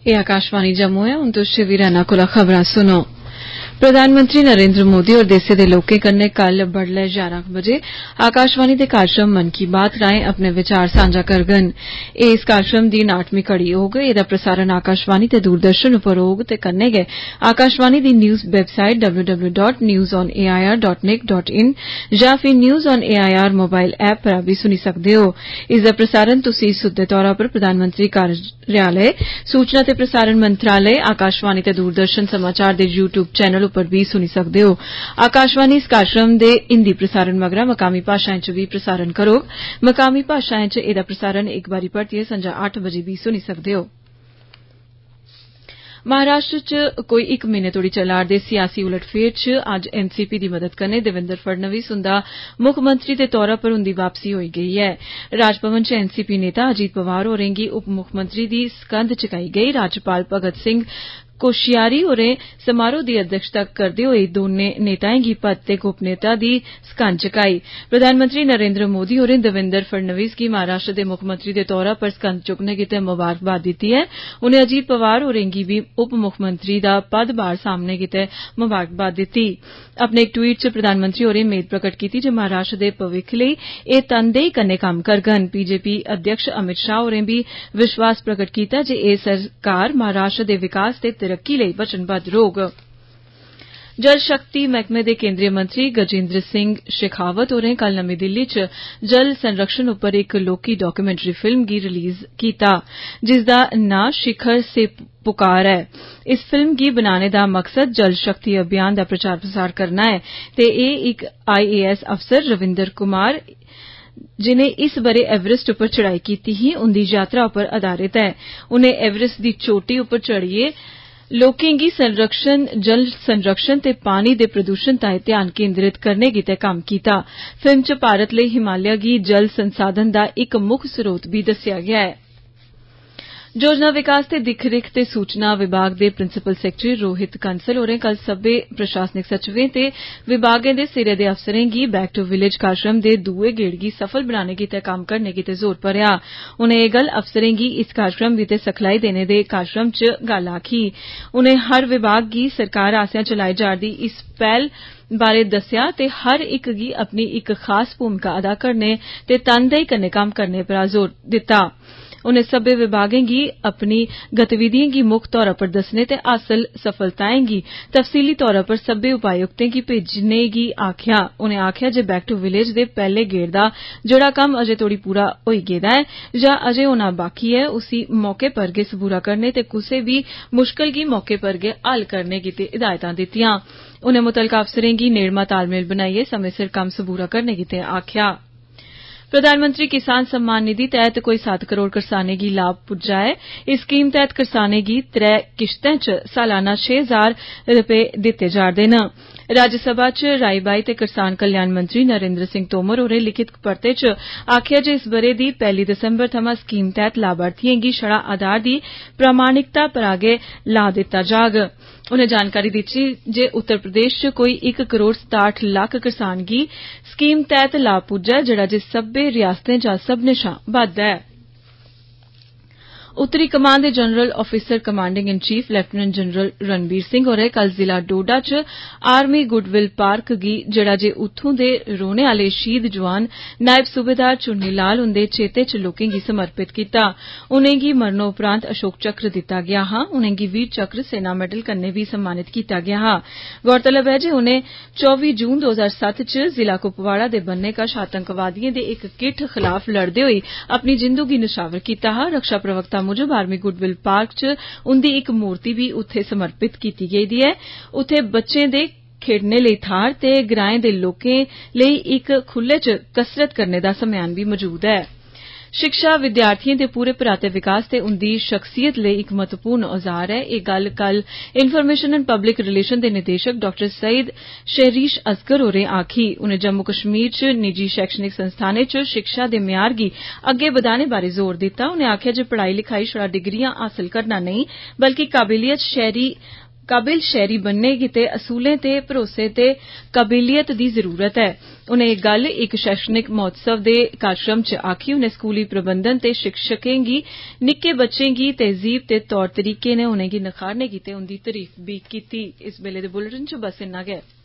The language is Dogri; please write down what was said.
ये आकाशवाणी जम्मू है। हुण तुसीं भी रैना कोला खबरां सुनो। प्रधानमंत्री नरेंद्र मोदी और देशे दे लोकें कन्नै कल बडलै 11 बजे आकाशवाणी दे कार्यक्रम मन की बात राएं अपने विचार सांझा करगन। इस कार्यक्रम दी 9वीं कड़ी होग। एदा प्रसारण आकाशवाणी ते दूरदर्शन उप्पर होग ते कन्नै गै आकाशवाणी दी न्यूज़ वेबसाइट www.newsonair.nic.in जां फिर news on AIR mobile app पर भी सुनी सकदे हो। इसदा प्रसारण तुसीं सुद्दे तौरा पर प्रधानमंत्री कार्यालय, सूचना ते प्रसारण मंत्रालय, आकाशवाणी ते दूरदर्शन समाचार दे यूट्यूब चैनल पर भी सुनी सकदे हो। आकाशवाणी इस कार्यक्रम दे हिंदी प्रसारण मगरा मकामी भाषाएं च भी प्रसारण करोग। मकामी भाषाएं च एदा प्रसारण इक बारी परतियै संजा 8 बजे भी सुनी सकदे हो। महाराष्ट्र च कोई 1 म्हीने तोड़ी चला'रदे सियासी उलटफेर च अज्ज एनसीपी दी मदद कन्नै देवेंद्र फडणवीस हुंदा मुक्खमंत्री दे तौरा पर उंदी वापसी होई गेई ऐ। राजभवन च एनसीपी नेता अजीत पवार होरें गी उप मुक्खमंत्री दी सकंध चुकाई गेई। राज्यपाल भगत सिंह कोश्यारी होरें समारोह दी अध्यक्षता करदे होई दौनें नेताएं गी पद ते गोपनीयता दी सकंध चुकाई। प्रधानमंत्री नरेंद्र मोदी होरें देवेंद्र फडणवीस गी महाराष्ट्र दे मुक्खमंत्री दे तौरा पर सकंध चुकने गितै मुबारकबाद दित्ती ऐ। उनें अजीत पवार होरें गी बी उप मुक्खमंत्री दा पदभार सांभने गितै मुबारकबाद दित्ती। अपने इक ट्वीट च प्रधानमंत्री होरें मेद प्रकट कीती जे महाराष्ट्र दे भविक्ख लेई एह तनदेही कन्नै कम्म करगन। बीजेपी अध्यक्ष अमित शाह होरें भी विश्वास प्रकट कीता जे एह सरकार महाराष्ट्र दे विकास ते तरक्की लेई वचनबद्ध रौह्ग। जल शक्ति मैह्कमे दे केंद्रीय मंत्री गजेंद्र सिंह शेखावत होरें कल नमीं दिल्ली च जल संरक्षण उप्पर इक लौह्की डॉक्यूमेंट्री फिल्म गी रिलीज कीता जिसदा नां शिखर से पुकार ऐ। इस फिल्म गी बनाने दा मकसद जल शक्ति अभियान दा प्रचार प्रसार करना ऐ ते एह इक IAS अफसर रविंदर कुमार जिनें इस बरे एवरेस्ट उप्पर चढ़ाई कीती ही उंदी यात्रा उप्पर आधारित ऐ। उनें एवरेस्ट दी चोटी उप्पर चढ़ियै लोकें गी जल संरक्षण ते पानी दे प्रदूषण ताईं ध्यान केंद्रित करने गितै कम्म कीता। फिल्म च भारत लेई हिमालय गी जल संसाधन दा इक मुक्ख स्रोत भी दस्सेआ गेआ ऐ। योजना विकास ते दिक्ख-रिक्ख ते सूचना विभाग दे प्रिंसिपल सैक्रेटरी रोहित कंसल होरें कल सब्बै प्रशासनिक सचिवें ते विभागें दे सिरे दे अफसरें गी बैक टू विलेज कार्यक्रम दे दूए गेड़ गी सफल बनाने गितै कम्म करने गितै जोर भरेआ। उनें एह गल्ल अफसरें गी इस कार्यक्रम गितै सिखलाई देने दे कार्यक्रम च गल्ल आखी। उनें हर विभाग गी सरकार आसेआ चलाई जा'रदी इस पैह्ल बारे दस्सेआ ते हर इक गी अपनी इक खास भूमिका अदा करने ते तनदेही कन्नै कम्म करने पर जोर दित्ता। उनें सब्बै विभागें गी अपनी गतिविधिएं गी मुक्ख तौरा पर दस्सने ते हासल सफलताएं गी तफसीली तौरा पर सब्बै उपायुक्तें गी भेजने गी आखेआ। उनें आखेआ जे बैक टू विलेज दे पैह्ले गेड़ दा जेहड़ा कम्म अजें तोड़ी पूरा होई गेदा ऐ जां अजें होना बाकी ऐ उसी मौके पर गै सबूरा करने ते कुसै बी मुश्कल गी मौके पर गै हल करने गितै हिदायतां दित्तियां। उनें मुतलका अफसरें गी नेड़मा तालमेल बनाइयै समें सिर कम्म सबूरा करने गितै आखेआ। प्रधानमंत्री किसान सम्मान निधि तैह्त कोई 7 करोड़ करसानें गी लाभ पुज्जा ऐ। इस स्कीम तैह्त करसानें गी 3 किश्तें च सालाना 6,000 रपेऽ दित्ते जा'रदे न। राज्यसभा च राई बाई ते करसान कल्याण मंत्री नरेंद्र सिंह तोमर होरें लिखित परते च आखेआ जे इस बरे दी 1 दिसंबर थमां स्कीम तैह्त लाभार्थिएं गी छड़ा आधार दी प्रामाणिकता पर गै लाह् दित्ता जाग। उनें जानकारी दित्ती जे उत्तर प्रदेश च कोई 1 करोड़ 67 लक्ख करसान गी स्कीम तैह्त लाभ पुज्जा ऐ जेहड़ा जे सब्बै रियासतें चा सब्भनें शा बद्ध ऐ। उत्तरी कमान दे general officer commanding in chief lieutenant general Ranbir Singh होरें कल जिला डोडा च आर्मी गुडविल पार्क गी जेहड़ा जे उत्थूं दे रौहने आले शहीद जवान नायब सूबेदार चुन्नी लाल हुंदे चेते च लोकें गी समर्पित कीता। उनेंगी मरणोपरांत अशोक चक्र दित्ता गेआ हा। उनेंगी वीर चक्र सेना मेडल कन्नै भी सम्मानित कीता गेआ हा। गौरतलब ऐ जे उनें 24 जून 2007 च जिला कुपवाड़ा दे बन्ने कश आतंकवादिएं दे इक किट्ठ खिलाफ लड़दे होई अपनी जिंदू गी निशावर कीता हा। रक्षा प्रवक्ता मुजब आर्मी गुडविल पार्क च उंदी इक मूर्ति भी उत्थे समर्पित कीती गेदी ऐ। उत्थे बच्चें दे खेडने लेई थाहर ते ग्राएं दे लोकें लेई इक खुल्ले च कसरत करने दा सम्यान भी मौजूद ऐ। शिक्षा विद्यार्थिएं दे पूरे पराते विकास ते उंदी शख्सियत लेई इक महत्वपूर्ण औजार ऐ। एह गल्ल कल इन्फॉर्मेशन एंड पब्लिक रिलेशन दे निदेशक डॉ सईद शहरीश असगर होरें आखी। उनें जम्मू कश्मीर च निजी शैक्षणिक संस्थानें च शिक्षा दे म्यार गी अग्गे बधाने बारे जोर दित्ता। उनें आखेआ जे पढ़ाई लिखाई छड़ा डिग्रियां हासल करना नेईं बल्कि काबिलियत शहरी काबिल शहरी बनने गितै असूलें ते भरोसे ते काबिलियत दी जरूरत ऐ। उनें एह गल्ल इक शैक्षणिक महोत्सव दे कार्यक्रम च आखी। उनें स्कूली प्रबंधन ते शिक्षकें गी निक्के बच्चें गी तहजीब ते तौर तरीके नै उनेंगी नखारने गितै उंदी तारीफ बी कीती। इस बेले दे बुलेटिन च बस इन्ना गै।